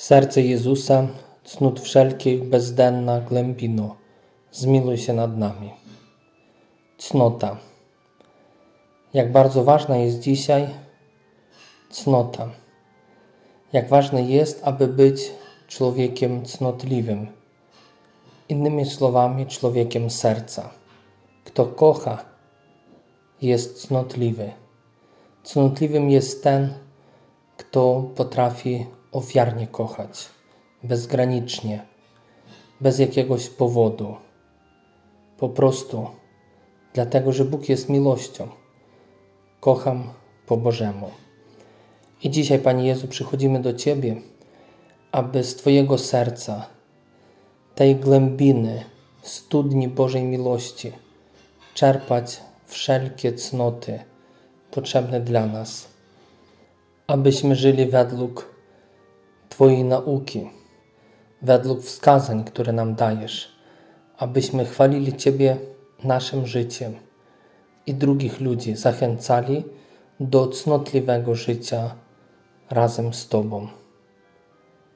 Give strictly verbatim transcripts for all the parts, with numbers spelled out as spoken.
Serce Jezusa, cnót wszelkich bezdenna głębino, zmiluj się nad nami. Cnota. Jak bardzo ważna jest dzisiaj cnota. Jak ważne jest, aby być człowiekiem cnotliwym. Innymi słowami, człowiekiem serca. Kto kocha, jest cnotliwy. Cnotliwym jest ten, kto potrafi ofiarnie kochać, bezgranicznie, bez jakiegoś powodu. Po prostu dlatego, że Bóg jest miłością. Kocham po Bożemu. I dzisiaj, Panie Jezu, przychodzimy do Ciebie, aby z Twojego serca, tej głębiny, studni Bożej miłości, czerpać wszelkie cnoty potrzebne dla nas, abyśmy żyli według Twojej nauki, według wskazań, które nam dajesz, abyśmy chwalili Ciebie naszym życiem i drugich ludzi zachęcali do cnotliwego życia razem z Tobą.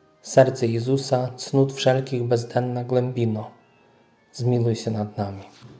Serce Jezusa, cnót wszelkich bezdenna głębino, zmiluj się nad nami.